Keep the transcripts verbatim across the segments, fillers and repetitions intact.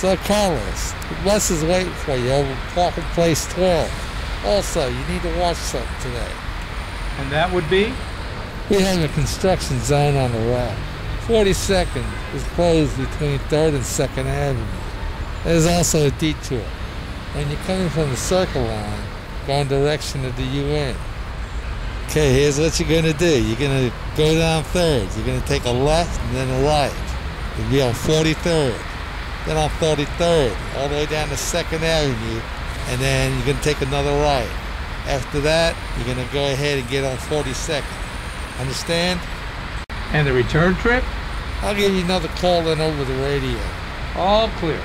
So, Carlos, the bus is waiting for you over Parking Place twelve. Also, you need to watch something today. And that would be? We have a construction zone on the route. forty-second is closed between third and second Avenue. There's also a detour. When you're coming from the Circle Line, go in the direction of the U N. Okay, here's what you're gonna do. You're gonna go down third. You're gonna take a left and then a right. You'll be on forty-third. Then on thirty-third, all the way down to second Avenue, and then you're gonna take another right. After that, you're gonna go ahead and get on forty-second. Understand? And the return trip? I'll give you another call in over the radio. All clear.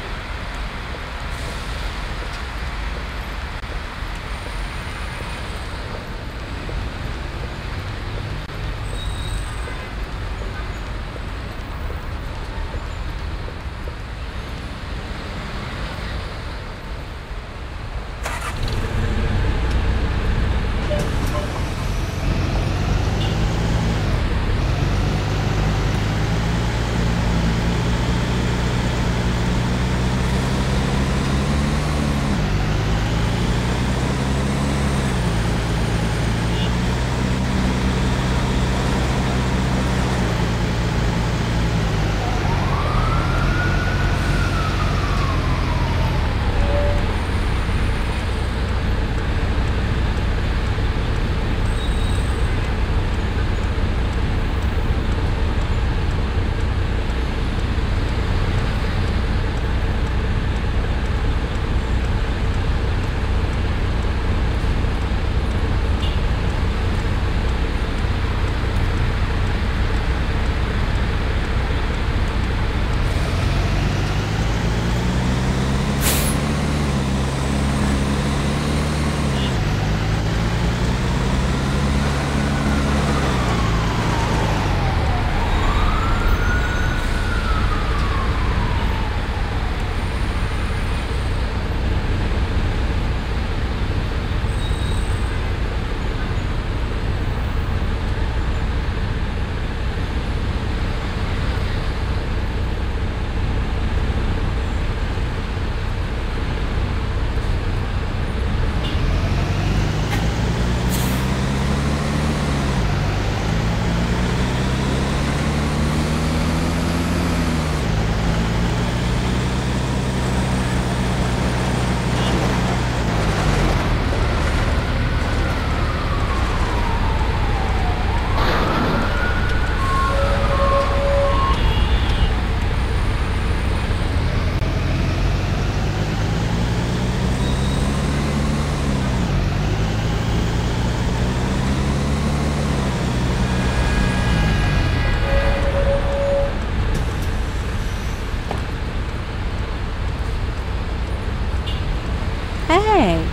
Hey.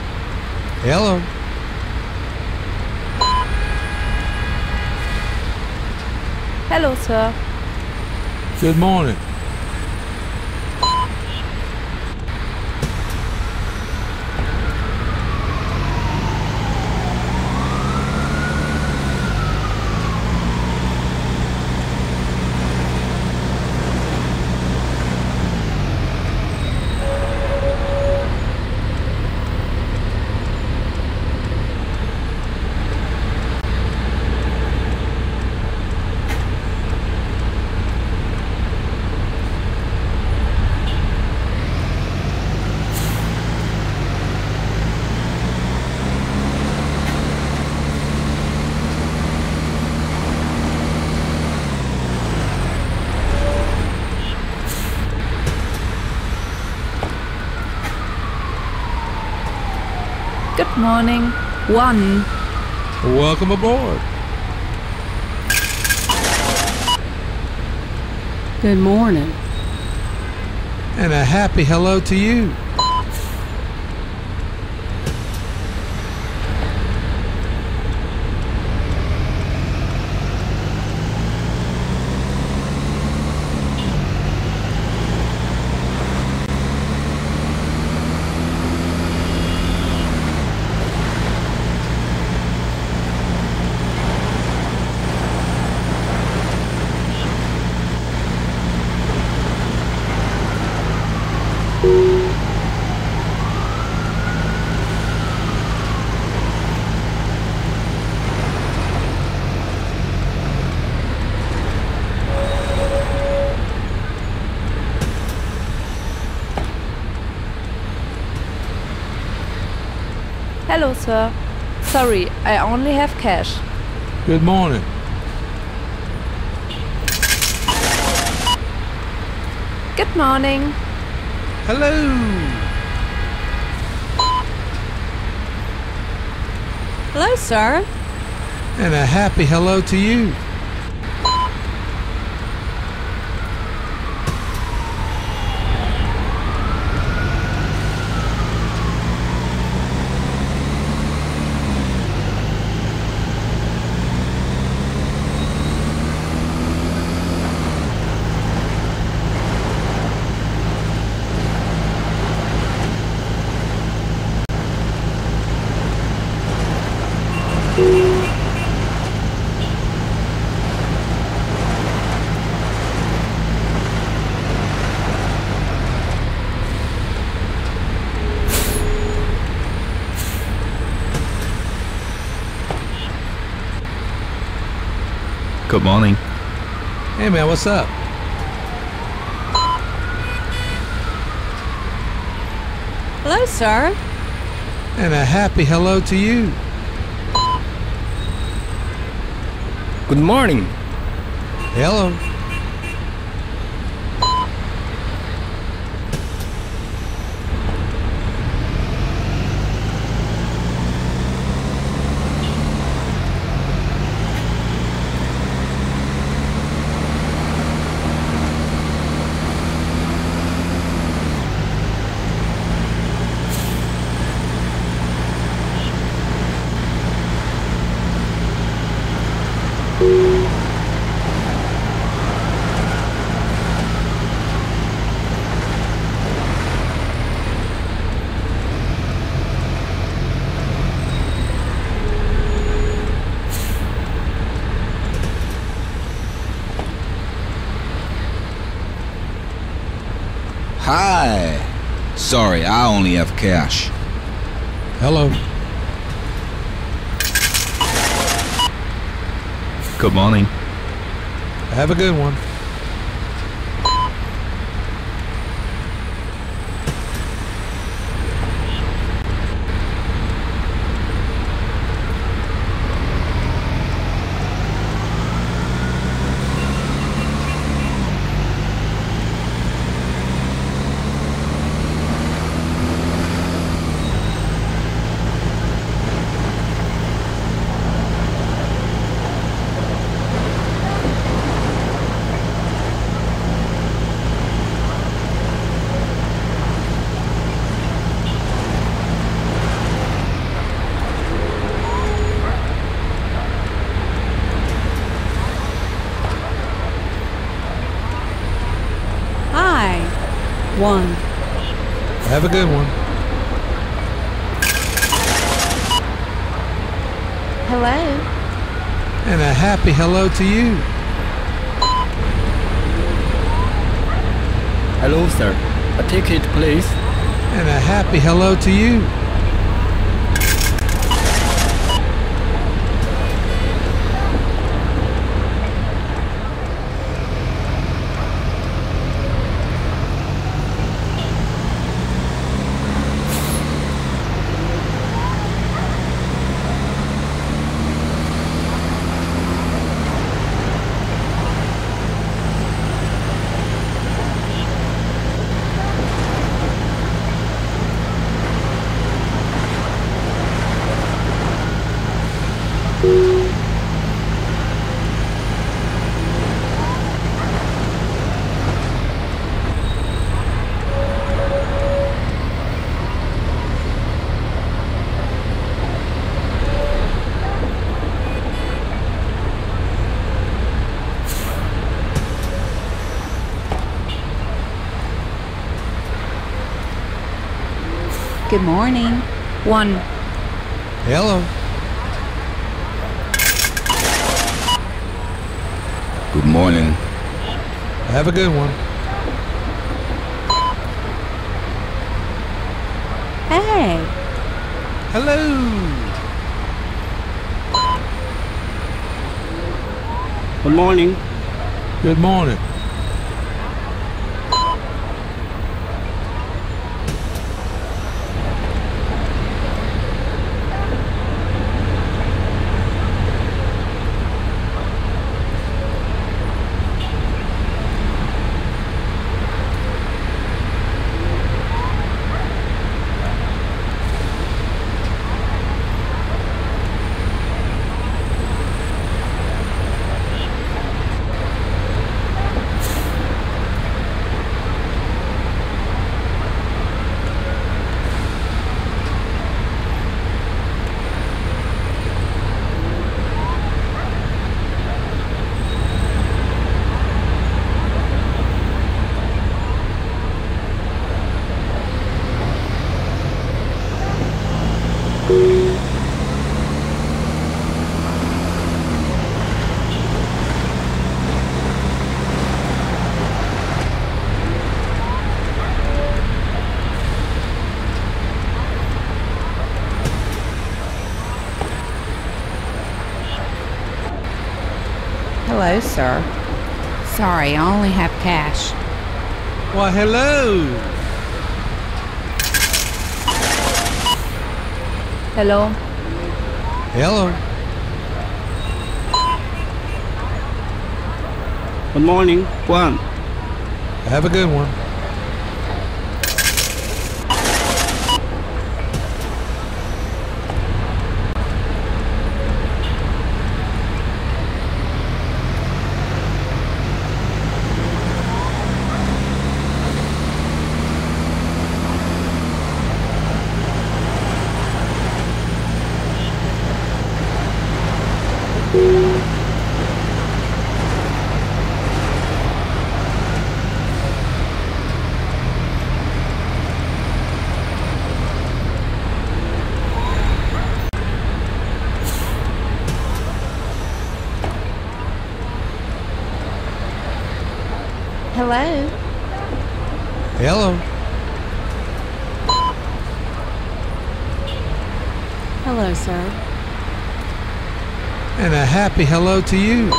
Hello. Hello, sir. Good morning. Good morning. One. Welcome aboard. Good morning. And a happy hello to you. Hello, sir. Sorry, I only have cash. Good morning. Good morning. Hello. Hello, sir. And a happy hello to you. Good morning. Hey man, what's up? Hello, sir. And a happy hello to you. Good morning. Hello. Hi. Sorry, I only have cash. Hello. Good morning. Have a good one. Hi. One. Have a good one. Hello. And a happy hello to you. Hello, sir. A ticket, please. And a happy hello to you. Good morning. One. Hello. Good morning. Have a good one. Hey. Hello. Good morning. Good morning. Hello, sir. Sorry, I only have cash. Why, hello. Hello? Hello. Good morning. One. Have a good one. Hello? Hello. Hello, sir. And a happy hello to you.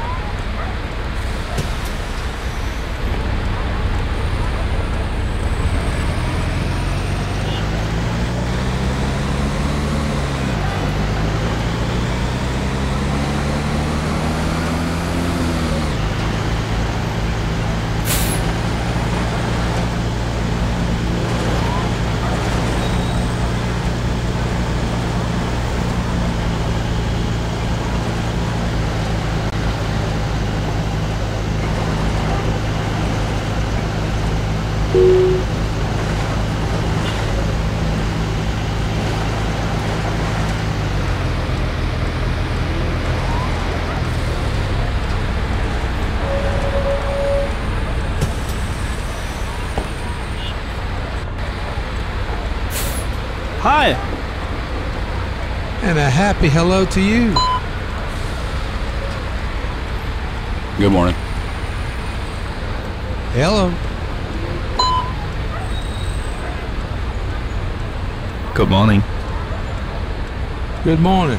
Hi. And a happy hello to you. Good morning. Hello. Good morning. Good morning.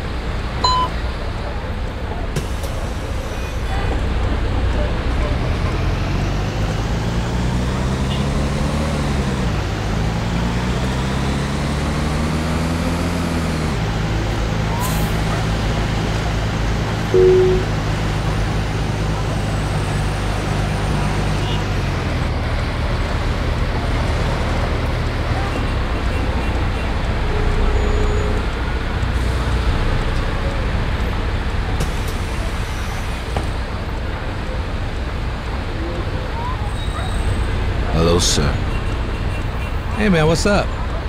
Hello, sir. Hey, man, what's up?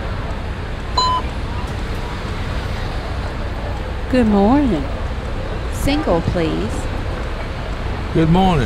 Good morning. Single, please. Good morning.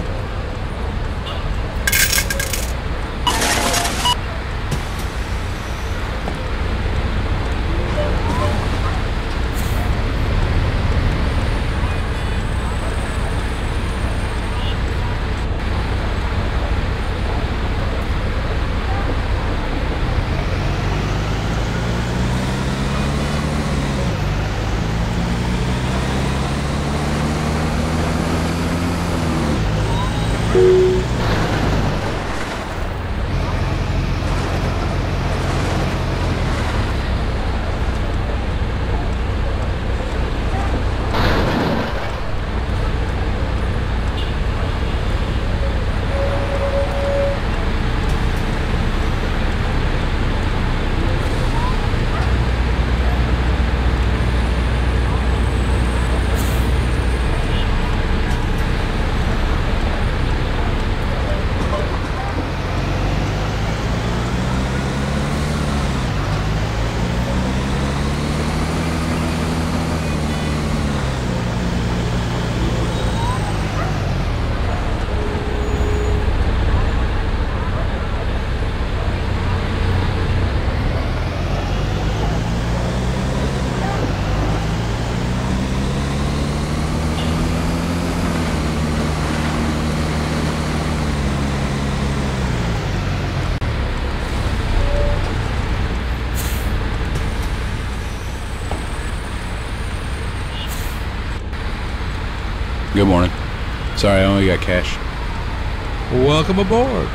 Good morning. Sorry, I only got cash. Welcome aboard.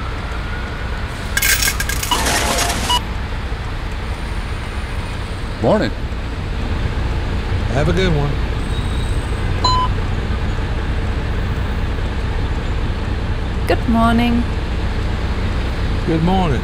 Morning. Have a good one. Good morning. Good morning.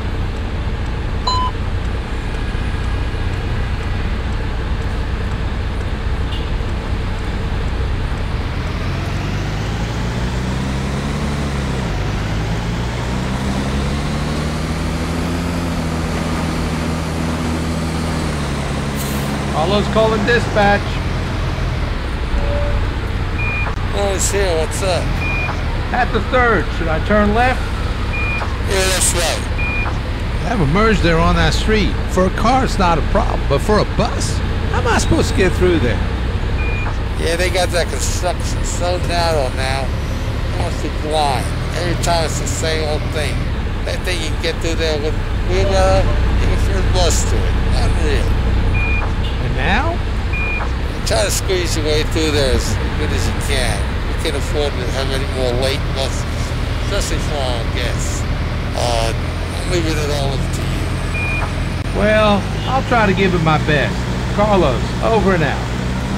Carlos calling dispatch. Oh, it's here. What's up? At the third. Should I turn left? Yeah, that's right. Have a merge there on that street. For a car, it's not a problem, but for a bus, how am I supposed to get through there? Yeah, they got that construction so narrow now. You must be blind. Every time it's the same old thing. They think you can get through there with wheelbarrow, you can fit a bus to it. Unreal. And now? Try to squeeze your way through there as good as you can. We can't afford to have any more late buses, especially for our guests. Uh, I'm leaving it all up to you. Well, I'll try to give it my best. Carlos, over and out.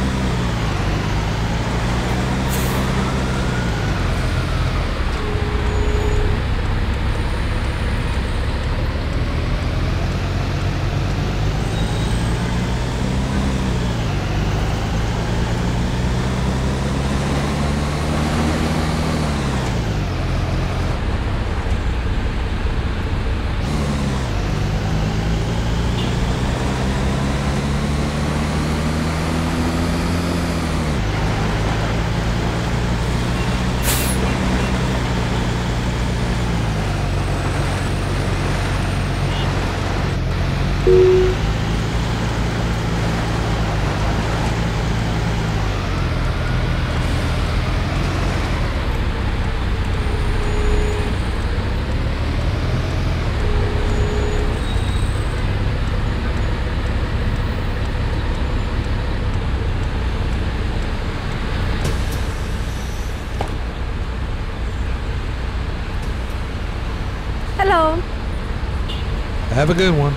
Hello. Have a good one.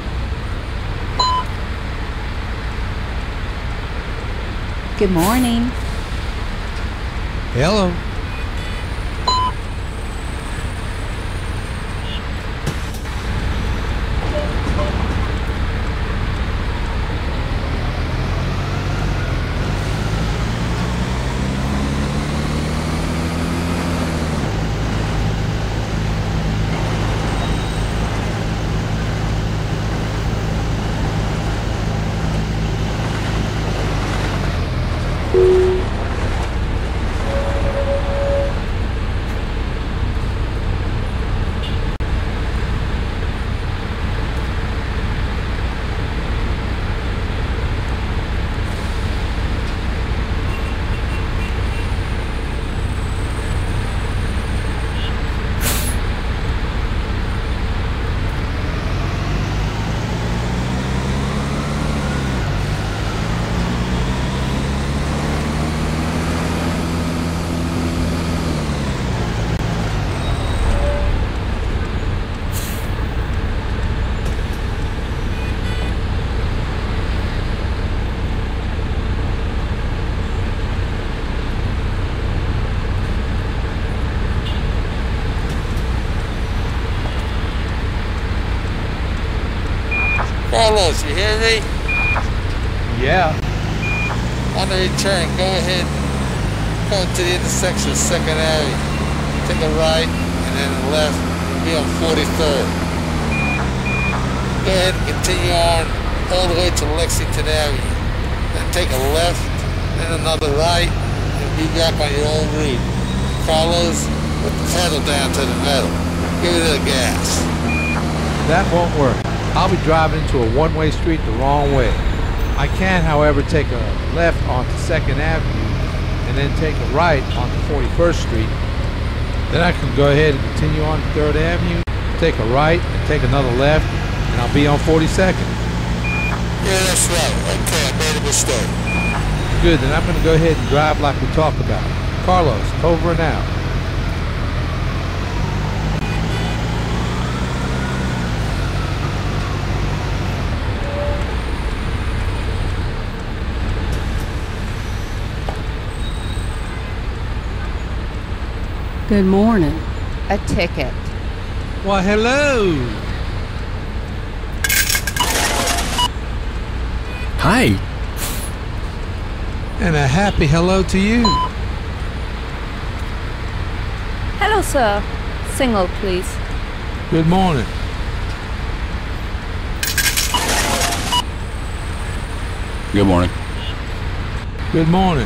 Good morning. Hello. Carlos, you hear me? Yeah. On the return, go ahead, go to the intersection of second Avenue. Take a right and then a left, you'll be on forty-third. Go ahead and continue on all the way to Lexington Avenue. Then take a left, then another right, and be back on your own route. Carlos, put the pedal down to the metal. Give it a gas. That won't work. I'll be driving into a one-way street the wrong way. I can, however, take a left onto second Avenue and then take a right onto forty-first Street. Then I can go ahead and continue on to third Avenue, take a right and take another left, and I'll be on forty-second. Yeah, that's right. Okay, I made a mistake. Good, then I'm going to go ahead and drive like we talked about. Carlos, over and out. Good morning. A ticket. Why, hello. Hi. And a happy hello to you. Hello, sir. Single, please. Good morning. Good morning. Good morning.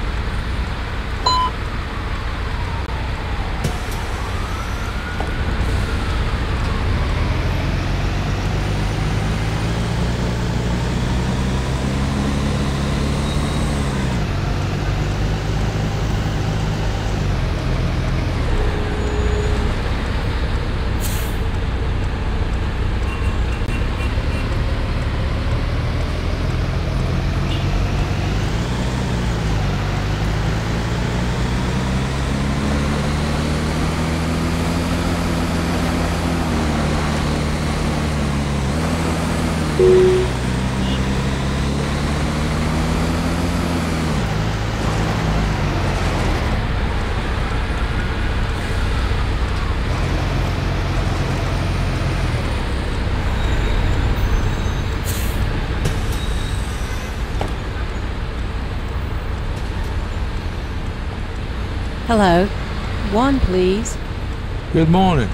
Hello. One, please. Good morning.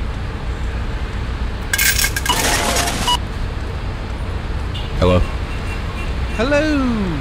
Hello. Hello.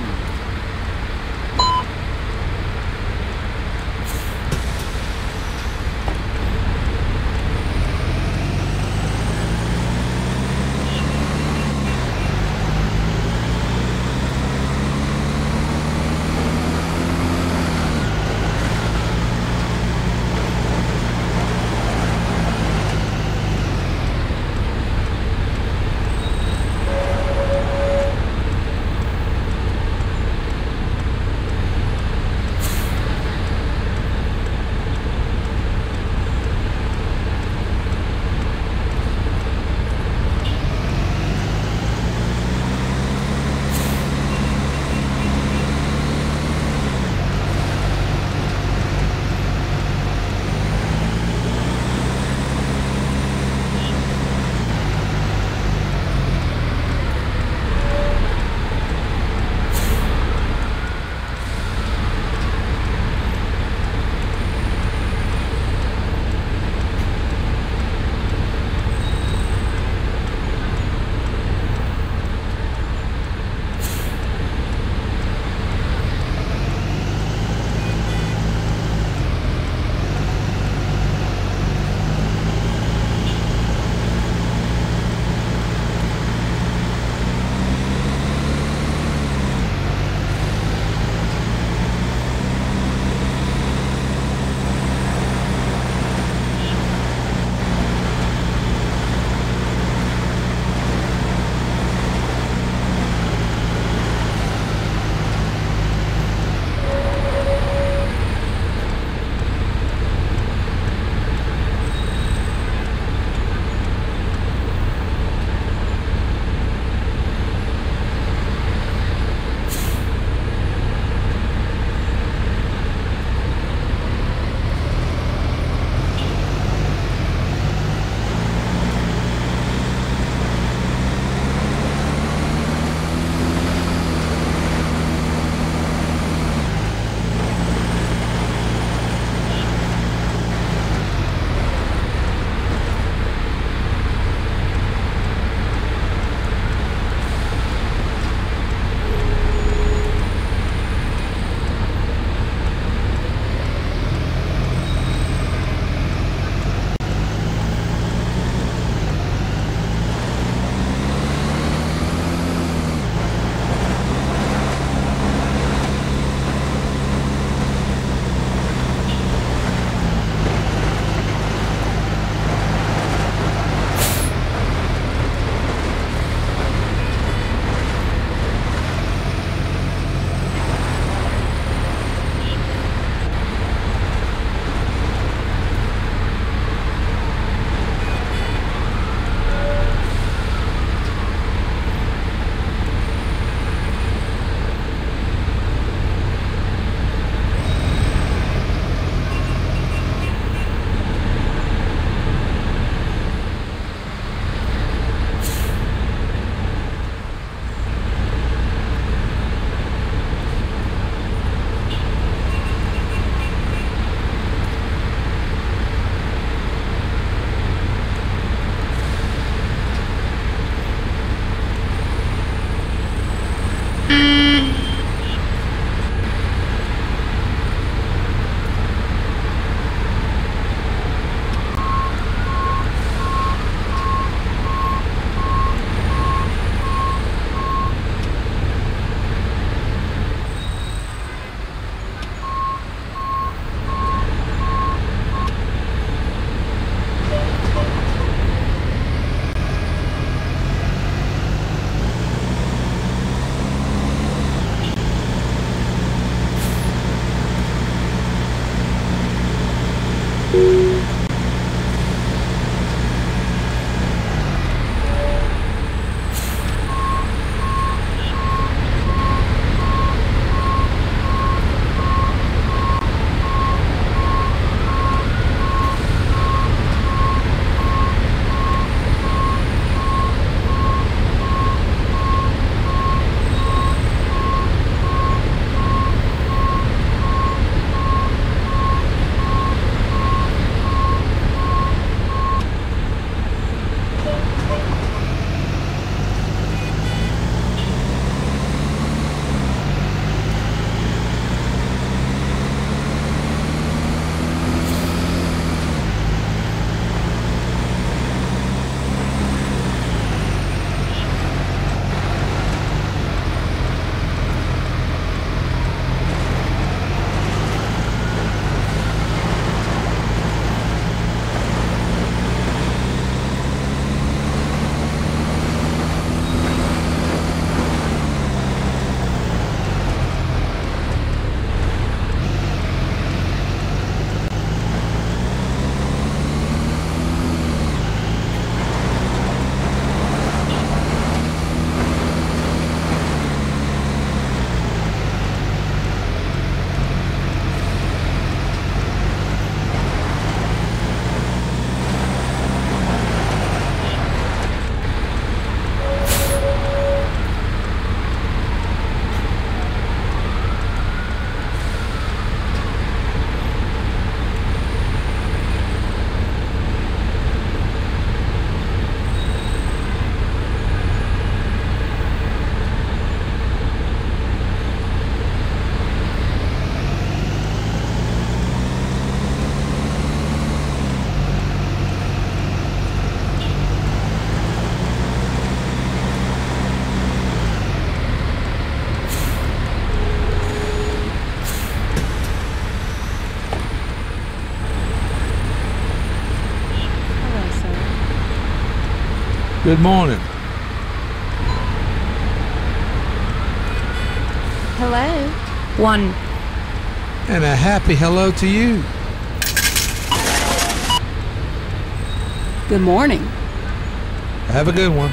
Good morning. Hello. One. And a happy hello to you. Good morning. Have a good one.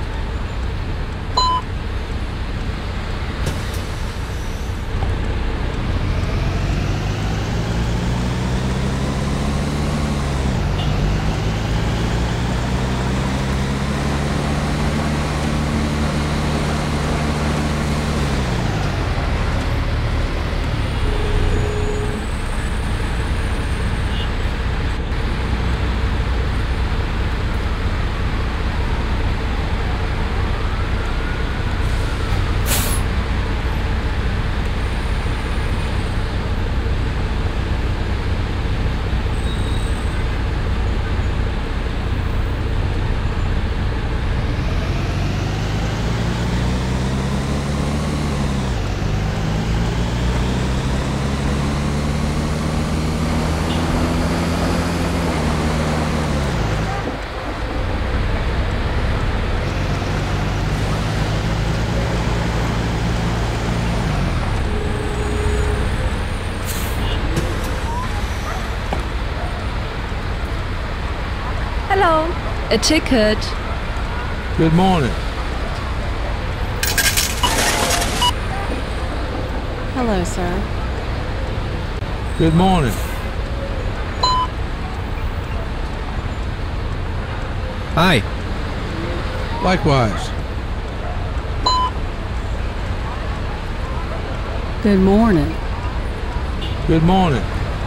Hello. A ticket. Good morning. Hello, sir. Good morning. Hi. Likewise. Good morning. Good morning.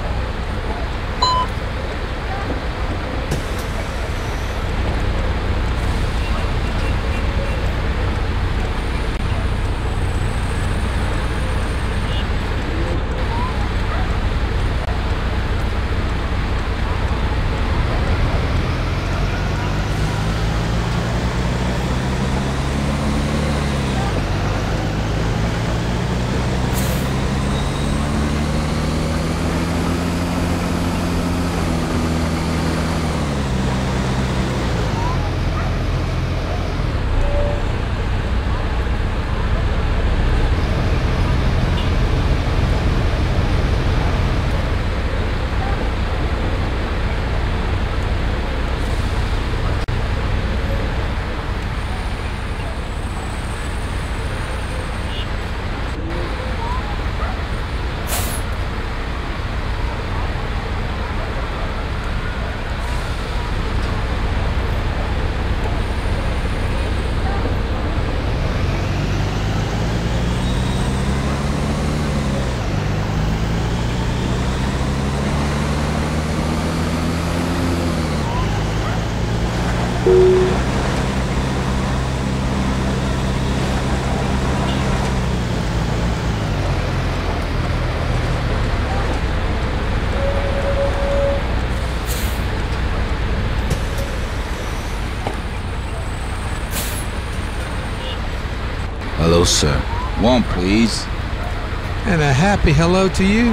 Hello, sir. One, please. And a happy hello to you.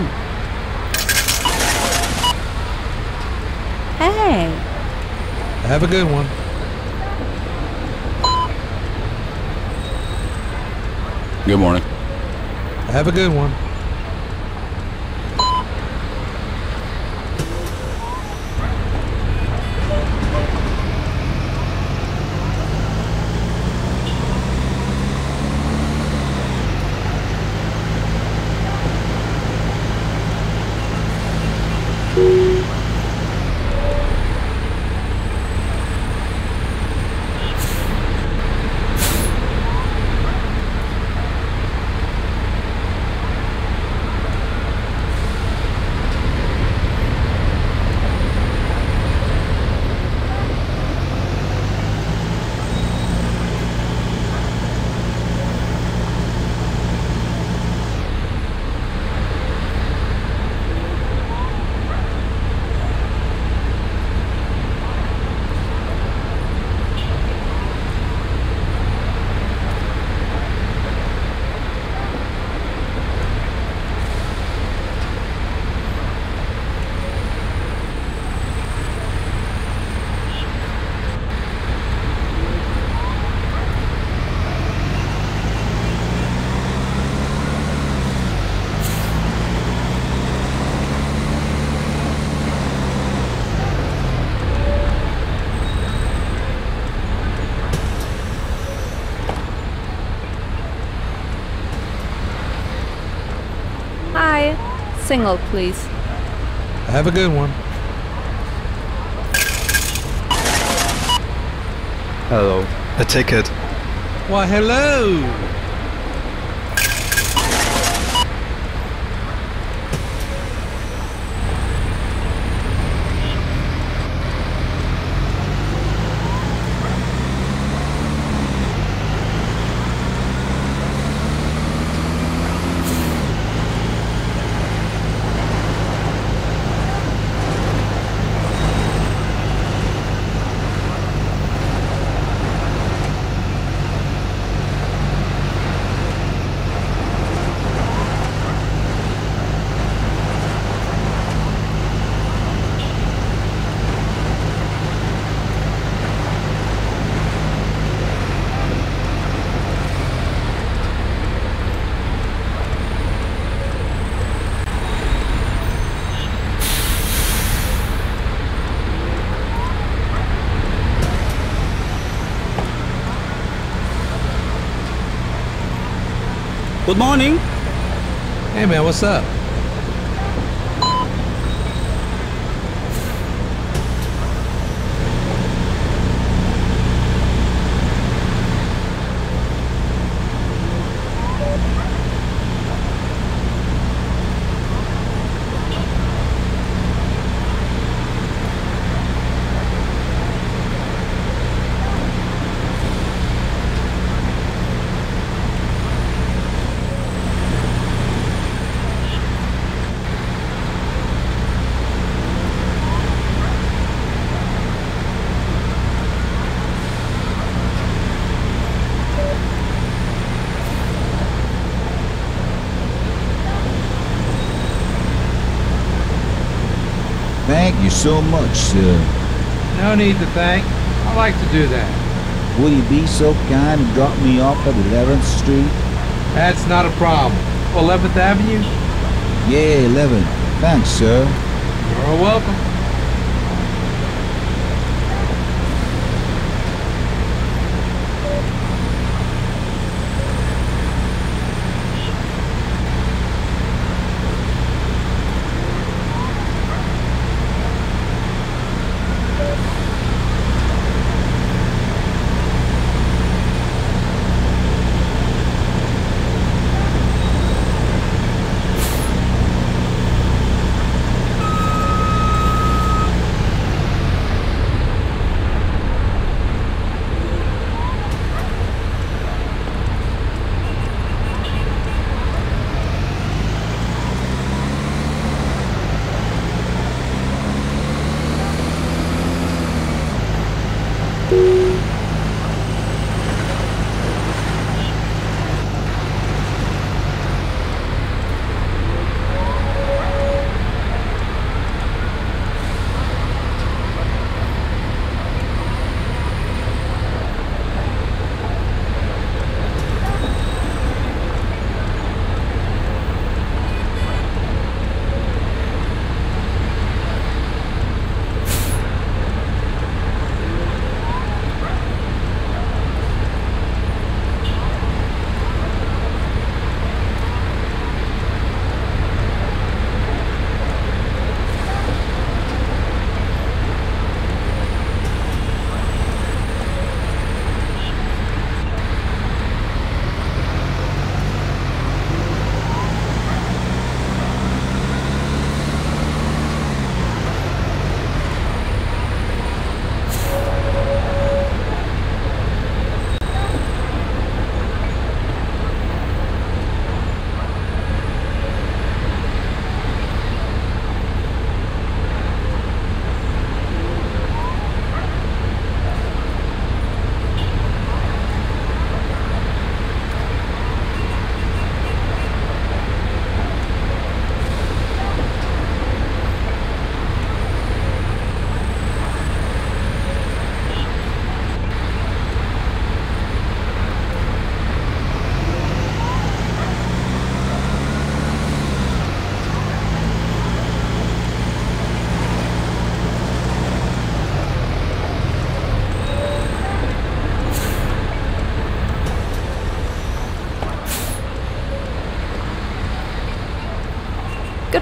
Hey. Have a good one. Good morning. Have a good one. single, please. Have a good one. Hello. A ticket. Why, hello. Good morning. Hey man, what's up? Thank you so much, sir. No need to thank. I like to do that. Will you be so kind and drop me off at eleventh Street? That's not a problem. eleventh Avenue? Yeah, eleven. Thanks, sir. You're welcome.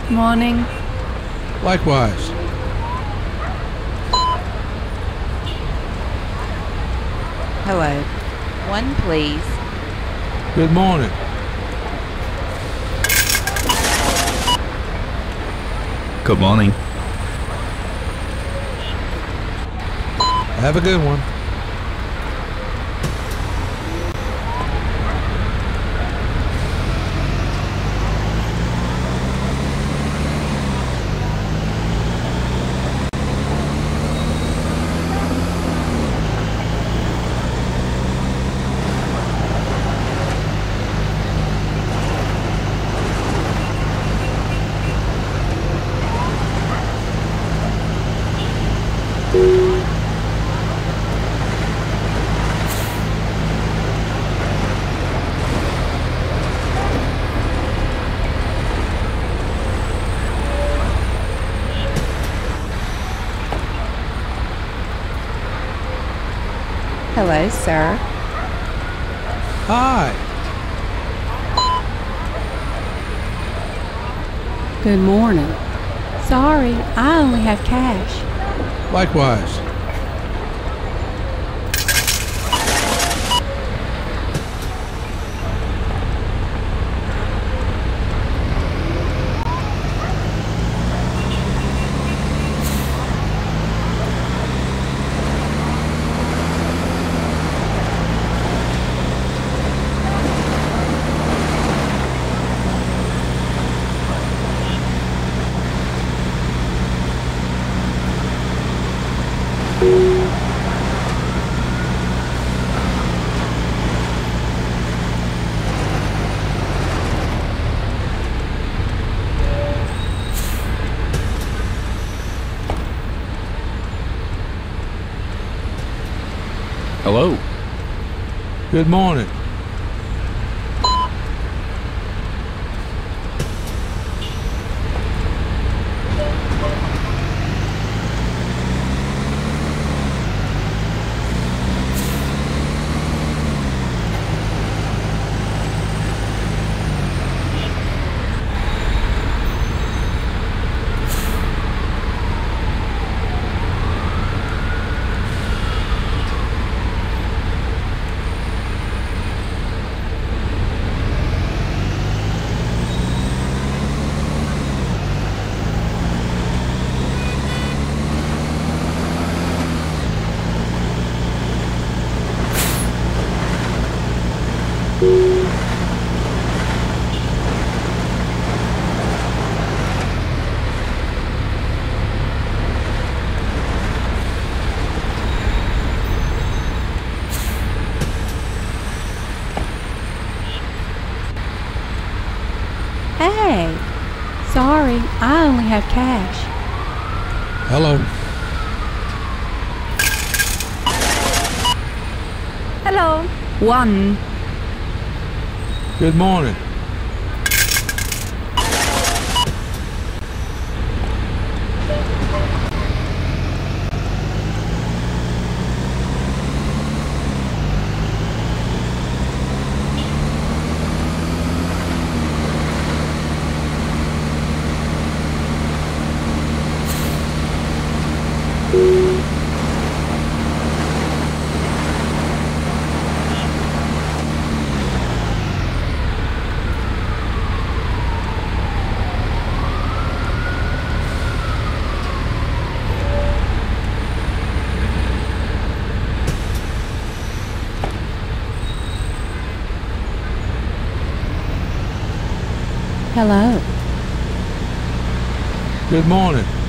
Morning. Likewise. Hello. One, please. Good morning. Good morning. Have a good one. Hello, sir. Hi. Good morning. Sorry, I only have cash. Likewise. Hello. Good morning. Hey. Sorry, I only have cash. Hello. Hello. One. Good morning. Hello. Good morning.